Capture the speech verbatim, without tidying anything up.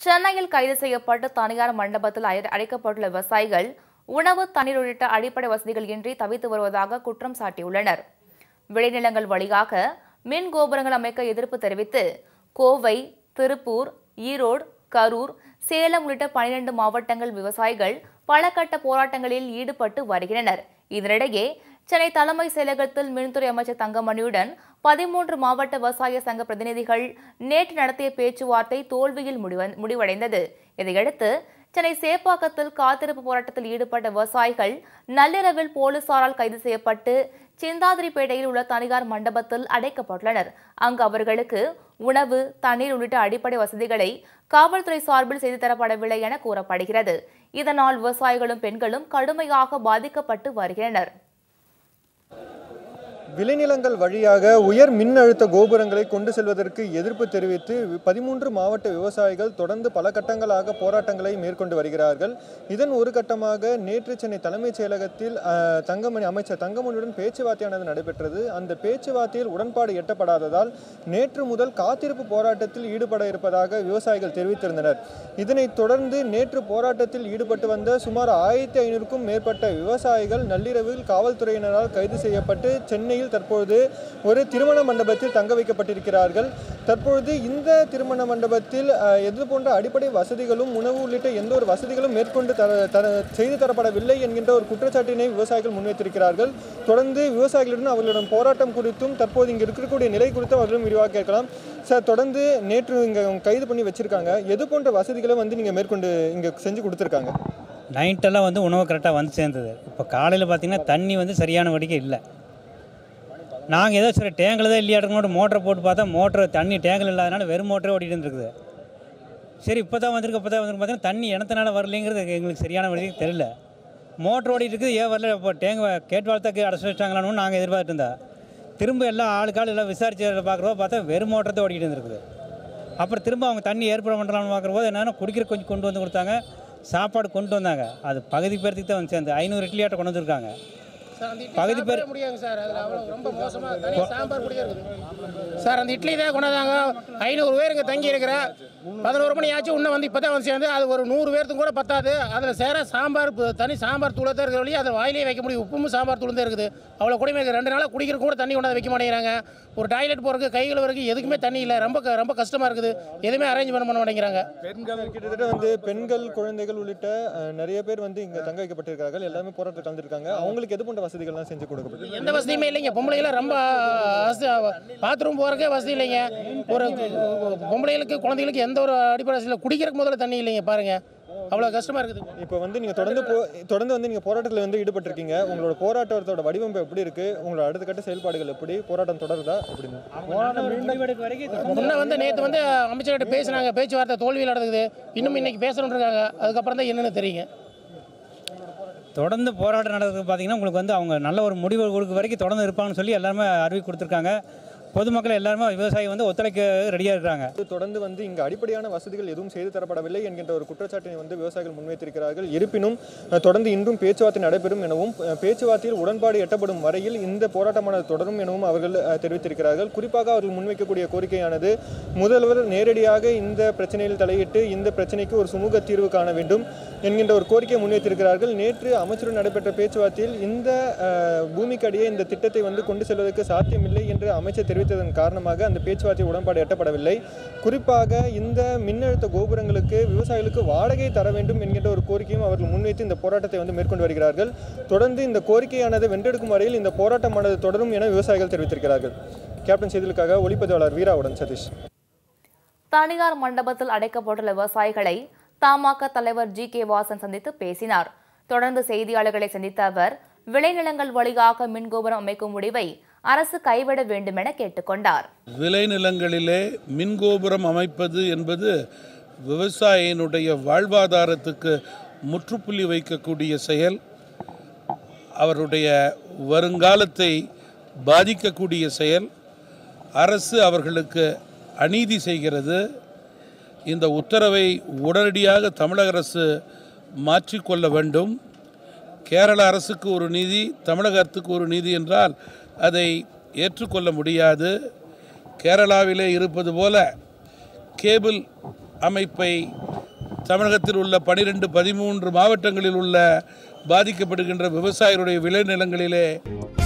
சென்னையில் கைது செய்யப்பட்டு தனியார் மண்டபத்தில் அடைக்கப்பட்டுள்ள விவசாயிகள் உணவு, தண்ணீர் உள்ளிட்ட அடிப்படை வசதிகள் இன்றி தவித்து வருவதாக குற்றம் சாட்டியுள்ளனர். விளைநிலங்கள் வழியாக மின் கோபுரங்கள் அமைக்க எதிர்ப்பு தெரிவித்து கோவை, திருப்பூர், ஈரோடு, கரூர், சேலம் உள்ளிட்ட பனிரெண்டு மாவட்டங்கள் விவசாயிகள் பல கட்ட போராட்டங்களில் ஈடுபட்டு வருகின்றனர். இதனிடையே சென்னை தலைமை செயலகத்தில் மின்துறை அமைச்சர் தங்கமணியுடன் பதிமூன்று மாவட்ட விவசாய சங்க பிரதிநிதிகள் நேற்று நடத்திய பேச்சுவார்த்தை தோல்வியில் முடிவடைந்தது. இதையடுத்து சென்னை சேப்பாக்கத்தில் காத்திருப்பு போராட்டத்தில் ஈடுபட்ட விவசாயிகள் நள்ளிரவில் போலீசாரால் கைது செய்யப்பட்டு சிந்தாதிரிப்பேட்டையில் உள்ள தனியார் மண்டபத்தில் அடைக்கப்பட்டுள்ளனர். அங்கு அவர்களுக்கு உணவு, தண்ணீர் உள்ளிட்ட அடிப்படை வசதிகளை காவல்துறை சார்பில் செய்து தரப்படவில்லை என கூறப்படுகிறது. இதனால் விவசாயிகளும் பெண்களும் கடுமையாக பாதிக்கப்பட்டு வருகின்றனர். விளைநிலங்கள் வழியாக உயர் மின் அழுத்த கோபுரங்களை கொண்டு செல்வதற்கு எதிர்ப்பு தெரிவித்து பதிமூன்று மாவட்ட விவசாயிகள் தொடர்ந்து பல கட்டங்களாக போராட்டங்களை மேற்கொண்டு வருகிறார்கள். இதன் ஒரு கட்டமாக நேற்று சென்னை தலைமைச் செயலகத்தில் தங்கமணி அமைச்சர் தங்கமணியுடன் பேச்சுவார்த்தையானது நடைபெற்றது. அந்த பேச்சுவார்த்தையில் உடன்பாடு எட்டப்படாததால் நேற்று முதல் காத்திருப்பு போராட்டத்தில் ஈடுபட இருப்பதாக விவசாயிகள் தெரிவித்திருந்தனர். இதனைத் தொடர்ந்து நேற்று போராட்டத்தில் ஈடுபட்டு வந்த சுமார் ஆயிரத்தி ஐநூறுக்கும் மேற்பட்ட விவசாயிகள் நள்ளிரவில் காவல்துறையினரால் கைது செய்யப்பட்டு சென்னை தற்பொழுது ஒரு திருமண மண்டபத்தில் தங்க வைக்கப்பட்டிருக்கிறார்கள். தற்பொழுது இந்த திருமண மண்டபத்தில் எது போன்ற அடிப்படை வசதிகளும் உணவு உள்ளிட்ட எந்த ஒரு வசதிகளும் மேற்கொண்டு செய்து தரப்படவில்லை என்கின்ற ஒரு குற்றச்சாட்டினை விவசாயிகள் முன்வைத்திருக்கிறார்கள். தொடர்ந்து விவசாயிகளுடன் அவர்களிடம் போராட்டம் குறித்தும் தற்போது இங்கு இருக்கக்கூடிய நிலை குறித்தும் அவர்களும் விரிவாக கேட்கலாம். சார், தொடர்ந்து நேற்று இங்கே கைது பண்ணி வச்சிருக்காங்க. எது போன்ற வசதிகளை வந்து நீங்கள் மேற்கொண்டு இங்கே செஞ்சு கொடுத்துருக்காங்க? நைட்டெல்லாம் வந்து உணவு கரெக்டாக வந்து சேர்ந்தது. இப்போ காலையில் பார்த்தீங்கன்னா தண்ணி வந்து சரியான வடிக்கை இல்லை. நாங்கள் ஏதோ சரி டேங்கில் தான் இல்லையாட்டுனோட மோட்டரை போட்டு பார்த்தா மோட்டர் தண்ணி டேங்கில் இல்லாதனால வெறும் மோட்டரே ஓடிட்டு இருந்துருக்குது. சரி இப்போ தான் வந்திருக்கு இப்போ தான் வந்துருக்கு பார்த்தீங்கன்னா தண்ணி இனத்தினால வரலைங்கிறது எங்களுக்கு சரியான வழி தெரியல. மோட்டர் ஓடிட்டு இருக்குது, ஏன் வரல, இப்போ டேங்க் கேட் வாழ்த்தாக்கு அடைச்சி வச்சிட்டாங்களான்னு நாங்கள் எதிர்பார்த்துட்டு இருந்தா. திரும்ப எல்லாம் ஆளுக்காள் எல்லாம் விசாரிச்சு பார்க்குறப்போ பார்த்தா வெறும் மோட்டர் தான் ஓடிட்டு இருந்துருக்குது. அப்புறம் திரும்ப அவங்க தண்ணி ஏற்பாடு பண்ணுறான்னு பார்க்குற போது என்னென்னா குடிக்கிற கொஞ்சம் கொண்டு வந்து கொடுத்தாங்க, சாப்பாடு கொண்டு வந்தாங்க. அது பகுதி பேருக்கு தான் வந்து சேர்ந்து ஐநூறு இட்லியாட்டை கொண்டு வந்துருக்காங்க. பகுதி பேர் முடியாங்க சார். அதில் அவ்வளோ ரொம்ப மோசமாக தனி சாம்பார் பிடிக்க இருக்குது சார். அந்த இட்லி தான் கொண்டாந்தாங்க. ஐநூறு பேர் இங்கே தங்கி இருக்கிற பதினோரு மணி ஆச்சு இன்னும் வந்து இப்போ தான் வந்து சேர்ந்து. அது ஒரு நூறு பேருக்கு கூட பத்தாது. அதில் சேர சாம்பார் தனி சாம்பார் தூளை தான் இருக்கிற வழி அதை வாயிலே வைக்க முடியும். உப்பும் சாம்பார் தூள் தான் இருக்குது. அவ்வளோ குடிமை ரெண்டு நாளாக குடிக்கிற கூட தண்ணி கொண்டாந்து வைக்க மாட்டேங்கிறாங்க. ஒரு டாய்லெட் போகிறதுக்கு கை கழுவுறதுக்கு எதுக்குமே தண்ணி இல்லை. ரொம்ப ரொம்ப கஷ்டமாக இருக்குது. எதுவுமே அரேஞ்ச் பண்ண பண்ண மாட்டேங்கிறாங்க. பெண்கள் கிட்டத்தட்ட வந்து பெண்கள், குழந்தைகள் உள்ளிட்ட நிறைய பேர் வந்து இங்கே தங்க வைக்கப்பட்டிருக்கார்கள். எல்லாமே போராட்டத்தில் கலந்துருக்காங்க. அவங்களுக்கு எது போன்ற வசதிகள்லாம் செஞ்சு கொடுக்கப்பட்டு எந்த வசதியுமே இல்லைங்க. பொம்பளைகளை ரொம்ப பாத்ரூம் போகிறக்கே வசதி இல்லைங்க. ஒரு பொம்பளைகளுக்கு, குழந்தைகளுக்கு எந்த ஒரு அடிப்படை வசதியில் குடிக்கிறதுக்கு முதல்ல தண்ணி இல்லைங்க. பாருங்க, அவ்வளோ கஷ்டமாக இருக்குது. இப்போ வந்து நீங்கள் தொடர்ந்து தொடர்ந்து வந்து நீங்கள் போராட்டத்தில் வந்து ஈடுபட்டிருக்கீங்க. உங்களோட போராட்டத்தோட வடிவமைப்பு எப்படி இருக்குது? உங்களோட அடுத்த கட்ட செயல்பாடுகள் எப்படி? போராட்டம் தொடருதா? எப்படின்னு முன்ன வந்து நேற்று வந்து அமைச்சர்கிட்ட பேசினாங்க. பேச்சுவார்த்தை தோல்வியில் நடக்குது. இன்னும் இன்னைக்கு பேசணுன்னு இருக்காங்க. அதுக்கப்புறம் தான் என்னென்னு தெரியுங்க. தொடர்ந்து போராட்டம் நடக்குது. பார்த்தீங்கன்னா உங்களுக்கு வந்து அவங்க நல்ல ஒரு முடிவு கொடுக்க வரைக்கும் தொடர்ந்து இருப்பாங்கன்னு சொல்லி எல்லாருமே அறிவிப்பு கொடுத்துருக்காங்க. பொதுமக்கள் எல்லாருமே விவசாயி வந்து ஒத்துழைக்க ரெடியாக இருக்கிறாங்க. தொடர்ந்து வந்து இங்கே அடிப்படையான வசதிகள் எதுவும் செய்து தரப்படவில்லை என்கின்ற ஒரு குற்றச்சாட்டை வந்து விவசாயிகள் முன்வைத்திருக்கிறார்கள். இருப்பினும் தொடர்ந்து இன்றும் பேச்சுவார்த்தை நடைபெறும் எனவும் பேச்சுவார்த்தையில் உடன்பாடு எட்டப்படும் வரையில் இந்த போராட்டமானது தொடரும் எனவும் அவர்கள் தெரிவித்திருக்கிறார்கள். குறிப்பாக அவர்கள் முன்வைக்கக்கூடிய கோரிக்கையானது முதல்வர் நேரடியாக இந்த பிரச்சனையில் தலையிட்டு இந்த பிரச்சனைக்கு ஒரு சுமூக தீர்வு காண வேண்டும் என்கின்ற ஒரு கோரிக்கையை முன்வைத்திருக்கிறார்கள். நேற்று அமைச்சருடன் நடைபெற்ற பேச்சுவார்த்தையில் இந்த பூமிக்கடியே இந்த திட்டத்தை வந்து கொண்டு செல்வதற்கு சாத்தியமில்லை என்று அமைச்சர் தெரிவித்ததன் காரணமாக அந்த பேச்சுவார்த்தை உடன்பாடு எட்டப்படவில்லை. குறிப்பாக இந்த மின்னழுத்த கோபுரங்களுக்கு விவசாயிகளுக்கு வாடகை தர வேண்டும் என்கின்ற ஒரு கோரிக்கையும் அவர்கள் முன்வைத்து இந்த போராட்டத்தை வந்து மேற்கொண்டு வருகிறார்கள். தொடர்ந்து இந்த கோரிக்கையானது வென்றெடுக்கும் வரையில் இந்த போராட்டமானது தொடரும் என விவசாயிகள் தெரிவித்திருக்கிறார்கள். கேப்டன் செய்திகளுக்காக ஒளிப்பதிவாளர் வீராவுடன் சதீஷ். தனியார் மண்டபத்தில் அடைக்கப்பட்டுள்ள விவசாயிகளை தமாக தலைவர் ஜி கே வாசன் சந்தித்து பேசினார். தொடர்ந்து செய்தியாளர்களை சந்தித்த அவர் விளைநிலங்கள் வழியாக மின்கோபுரம் அமைக்கும் முடிவை அரசு கைவிட வேண்டும் என கேட்டுக்கொண்டார். விளைநிலங்களிலே மின்கோபுரம் அமைப்பது என்பது விவசாயினுடைய வாழ்வாதாரத்துக்கு முற்றுப்புள்ளி வைக்கக்கூடிய செயல். அவருடைய வருங்காலத்தை பாதிக்கக்கூடிய செயல். அரசு அவர்களுக்கு அநீதி செய்கிறது. இந்த உத்தரவை உடனடியாக தமிழக அரசு மாற்றிக்கொள்ள வேண்டும். கேரள அரசுக்கு ஒரு நீதி, தமிழக அரசுக்கு ஒரு நீதி என்றால் அதை ஏற்றுக்கொள்ள முடியாது. கேரளாவிலே இருப்பது போல கேபிள் அமைப்பை தமிழகத்தில் உள்ள பனிரெண்டு பதிமூன்று மாவட்டங்களில் உள்ள பாதிக்கப்படுகின்ற விவசாயிகளுடைய விளைநிலங்களிலே